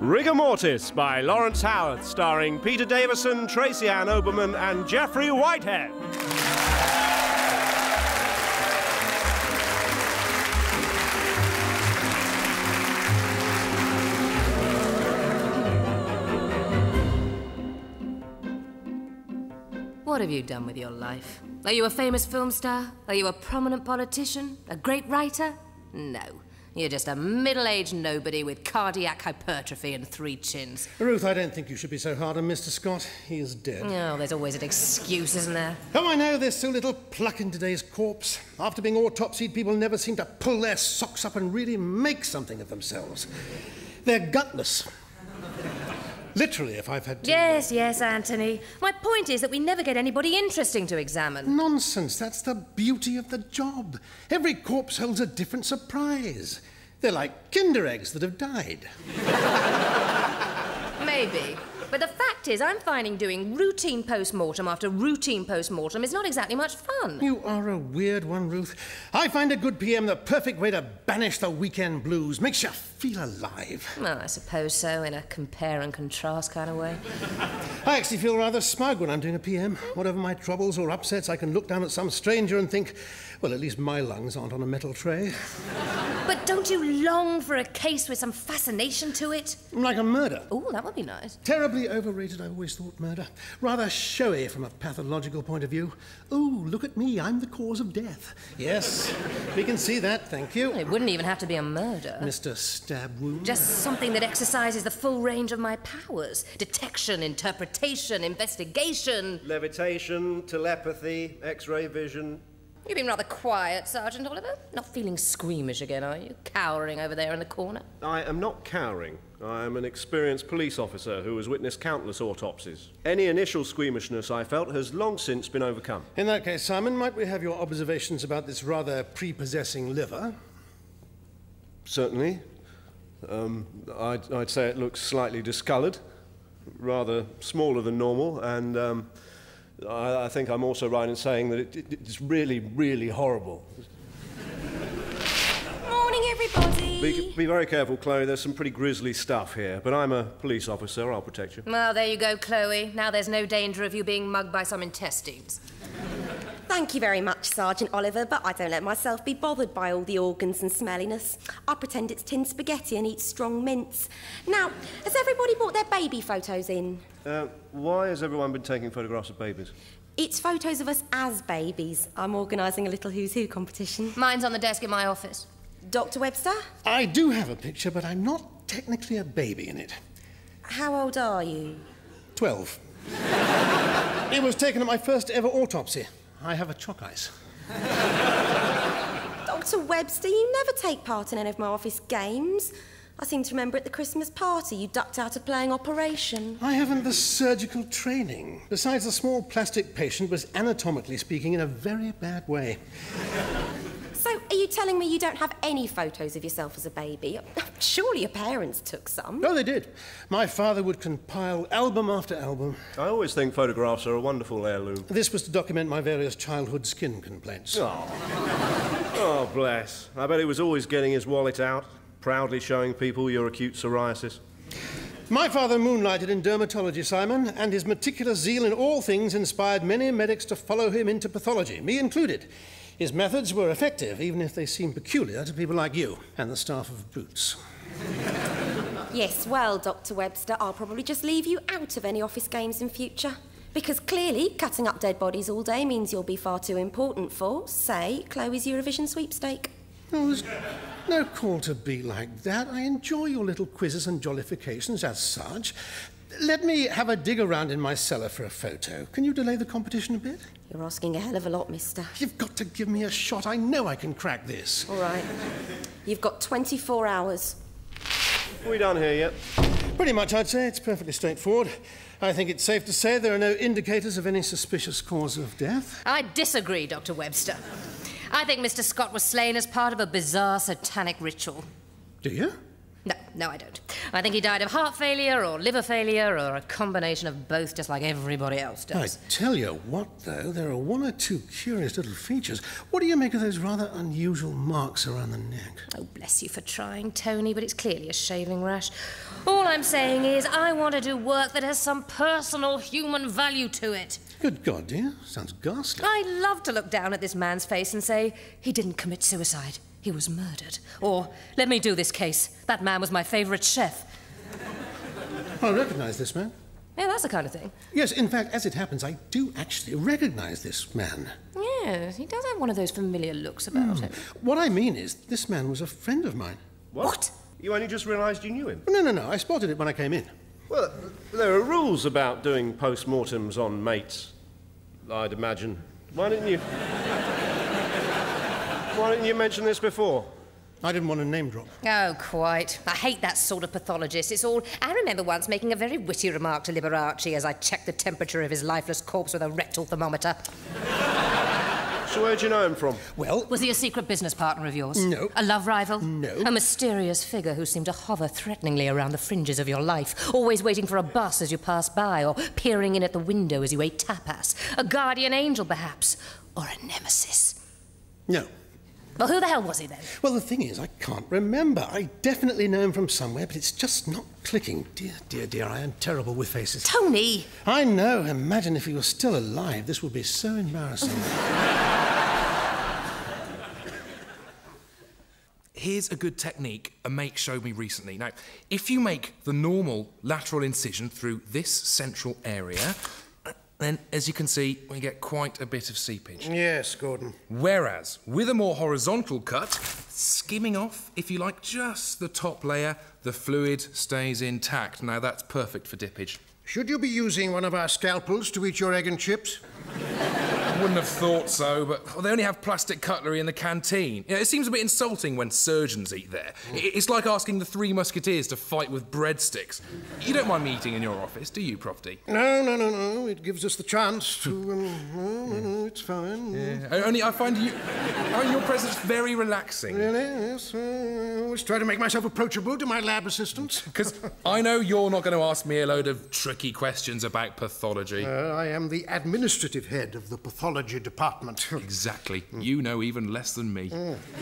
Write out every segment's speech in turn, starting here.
Rigor Mortis by Laurence Howarth, starring Peter Davidson, Tracy-Ann, Oberman and Jeffrey Whitehead. What have you done with your life? Are you a famous film star? Are you a prominent politician? A great writer? No. You're just a middle-aged nobody with cardiac hypertrophy and 3 chins. Ruth, I don't think you should be so hard on Mr. Scott. He is dead. Oh, there's always an excuse, isn't there? Oh, I know. There's so little pluck in today's corpse. After being autopsied, people never seem to pull their socks up and really make something of themselves. They're gutless. Literally, if I've had to... Yes, Anthony. My point is that we never get anybody interesting to examine. Nonsense. That's the beauty of the job. Every corpse holds a different surprise. They're like Kinder eggs that have died. Maybe. But the fact is, I'm finding doing routine post-mortem after routine post-mortem is not exactly much fun. You are a weird one, Ruth. I find a good PM the perfect way to banish the weekend blues. Makes you feel alive. Well, I suppose so, in a compare and contrast kind of way. I actually feel rather smug when I'm doing a PM. Whatever my troubles or upsets, I can look down at some stranger and think, well, at least my lungs aren't on a metal tray. But don't you long for a case with some fascination to it? Like a murder. Oh, that would be nice. Terribly overrated, I always thought, murder. Rather showy from a pathological point of view. Oh, look at me, I'm the cause of death. Yes, we can see that, thank you. It wouldn't even have to be a murder. Mr. Stab Wound. Just something that exercises the full range of my powers. Detection, interpretation, investigation. Levitation, telepathy, X-ray vision. You've been rather quiet, Sergeant Oliver. Not feeling squeamish again, are you? Cowering over there in the corner? I am not cowering. I am an experienced police officer who has witnessed countless autopsies. Any initial squeamishness I felt has long since been overcome. In that case, Simon, might we have your observations about this rather prepossessing liver? Certainly. I'd say it looks slightly discoloured, rather smaller than normal, and I think I'm also right in saying that it's really, really horrible. Morning, everybody. Be very careful, Chloe. There's some pretty grisly stuff here, but I'm a police officer. I'll protect you. Well, there you go, Chloe. Now there's no danger of you being mugged by some intestines. Thank you very much, Sergeant Oliver, but I don't let myself be bothered by all the organs and smelliness. I pretend it's tinned spaghetti and eat strong mints. Now, has everybody brought their baby photos in? Why has everyone been taking photographs of babies? It's photos of us as babies. I'm organising a little Who's Who competition. Mine's on the desk in my office. Dr. Webster? I do have a picture, but I'm not technically a baby in it. How old are you? 12. It was taken at my first ever autopsy. I have a chalk ice. Dr. Webster, you never take part in any of my office games. I seem to remember at the Christmas party you ducked out of playing Operation. I haven't the surgical training. Besides, the small plastic patient was anatomically speaking in a very bad way. So, are you telling me you don't have any photos of yourself as a baby? Surely your parents took some. Oh, they did. My father would compile album after album. I always think photographs are a wonderful heirloom. This was to document my various childhood skin complaints. Oh, bless. I bet he was always getting his wallet out, proudly showing people your acute psoriasis. My father moonlighted in dermatology, Simon, and his meticulous zeal in all things inspired many medics to follow him into pathology, me included. His methods were effective, even if they seemed peculiar to people like you and the staff of Boots. Yes, well, Dr. Webster, I'll probably just leave you out of any office games in future. Because clearly, cutting up dead bodies all day means you'll be far too important for, say, Chloe's Eurovision sweepstake. Oh, there's no call to be like that. I enjoy your little quizzes and jollifications as such. Let me have a dig around in my cellar for a photo. Can you delay the competition a bit? You're asking a hell of a lot, mister. You've got to give me a shot. I know I can crack this. All right. You've got 24 hours. Are we done here yet? Pretty much, I'd say. It's perfectly straightforward. I think it's safe to say there are no indicators of any suspicious cause of death. I disagree, Dr. Webster. I think Mr. Scott was slain as part of a bizarre satanic ritual. Do you? No, I don't. I think he died of heart failure or liver failure or a combination of both, just like everybody else does. I tell you what, though, there are one or two curious little features. What do you make of those rather unusual marks around the neck? Oh, bless you for trying, Tony, but it's clearly a shaving rash. All I'm saying is I want to do work that has some personal human value to it. Good God, dear. Sounds ghastly. I love to look down at this man's face and say, he didn't commit suicide. He was murdered. Or, let me do this case. That man was my favourite chef. I recognise this man. Yeah, that's the kind of thing. Yes, in fact, as it happens, I do actually recognise this man. Yes, he does have one of those familiar looks about him. What I mean is, this man was a friend of mine. What? You only just realised you knew him? No. I spotted it when I came in. Well, there are rules about doing post-mortems on mates, I'd imagine. Why didn't you mention this before? I didn't want to name drop. Oh, quite. I hate that sort of pathologist. It's all... I remember once making a very witty remark to Liberace as I checked the temperature of his lifeless corpse with a rectal thermometer. So where'd you know him from? Well... Was he a secret business partner of yours? No. A love rival? No. A mysterious figure who seemed to hover threateningly around the fringes of your life, always waiting for a bus as you passed by, or peering in at the window as you ate tapas? A guardian angel, perhaps? Or a nemesis? No. Well, who the hell was he, then? Well, the thing is, I can't remember. I definitely know him from somewhere, but it's just not clicking. Dear, I am terrible with faces. Tony! I know. Imagine if he was still alive. This would be so embarrassing. Here's a good technique a mate showed me recently. Now, if you make the normal lateral incision through this central area, then, as you can see, we get quite a bit of seepage. Yes, Gordon. Whereas, with a more horizontal cut, skimming off, if you like, just the top layer, the fluid stays intact. Now, that's perfect for dippage. Should you be using one of our scalpels to eat your egg and chips? I wouldn't have thought so, but they only have plastic cutlery in the canteen. It seems a bit insulting when surgeons eat there. It's like asking the Three Musketeers to fight with breadsticks. You don't mind me eating in your office, do you, Prof D? No. It gives us the chance to... No, it's fine. Yeah. Only I find your presence very relaxing. Really? Yes. I always try to make myself approachable to my lab assistants. Because I know you're not going to ask me a load of tricky questions about pathology. I am the administrative head of the pathology department. Exactly. You know even less than me.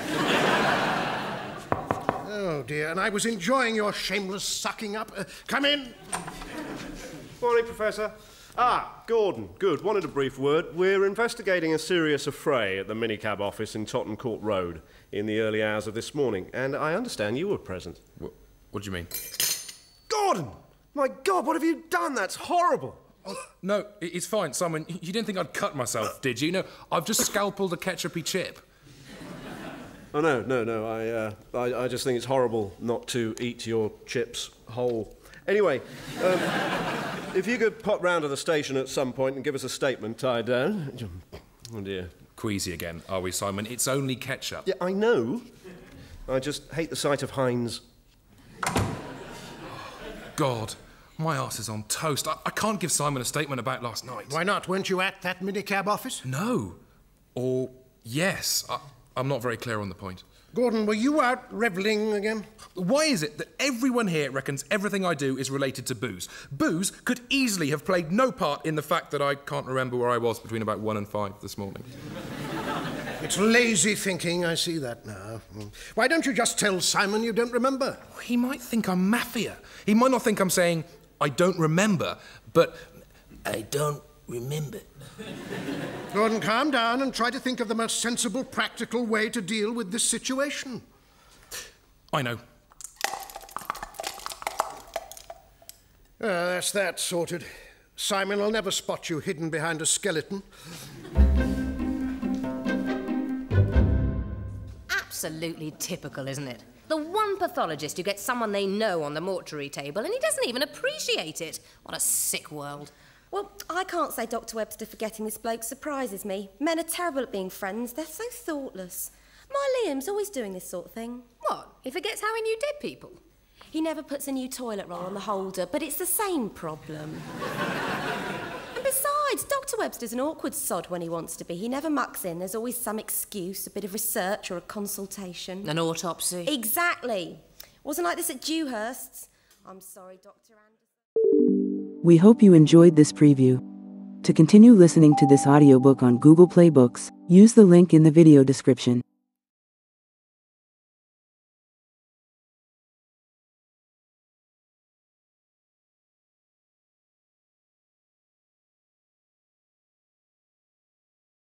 Oh, dear, and I was enjoying your shameless sucking up. Come in. Morning, Professor. Gordon. Good. Wanted a brief word. We're investigating a serious affray at the minicab office in Tottenham Court Road in the early hours of this morning, and I understand you were present. What do you mean? Gordon! My God, what have you done? That's horrible. No, it's fine, Simon. You didn't think I'd cut myself, did you? No, I've just scalpelled a ketchupy chip. Oh, no. I just think it's horrible not to eat your chips whole. Anyway, if you could pop round to the station at some point and give us a statement, I'd... Oh, dear. Queasy again, are we, Simon? It's only ketchup. Yeah, I know. I just hate the sight of Heinz. God, my arse is on toast. I can't give Simon a statement about last night. Why not? Weren't you at that minicab office? No. Or yes. I'm not very clear on the point. Gordon, were you out revelling again? Why is it that everyone here reckons everything I do is related to booze? Booze could easily have played no part in the fact that I can't remember where I was between about 1 and 5 this morning. It's lazy thinking, I see that now. Why don't you just tell Simon you don't remember? He might think I'm mafia. He might not think I'm saying, I don't remember, but I don't remember. Gordon, calm down and try to think of the most sensible, practical way to deal with this situation. I know. That's that sorted. Simon will never spot you hidden behind a skeleton. Absolutely typical, isn't it? The one pathologist who gets someone they know on the mortuary table and he doesn't even appreciate it. What a sick world. Well, I can't say Dr. Webster for getting this bloke surprises me. Men are terrible at being friends. They're so thoughtless. My Liam's always doing this sort of thing. What? He forgets how he knew dead people? He never puts a new toilet roll on the holder, but it's the same problem. And besides, Dr. Webster's an awkward sod when he wants to be. He never mucks in. There's always some excuse, a bit of research or a consultation. An autopsy? Exactly. Wasn't like this at Dewhurst's. I'm sorry, Dr. Anderson. We hope you enjoyed this preview. To continue listening to this audiobook on Google Play Books, use the link in the video description.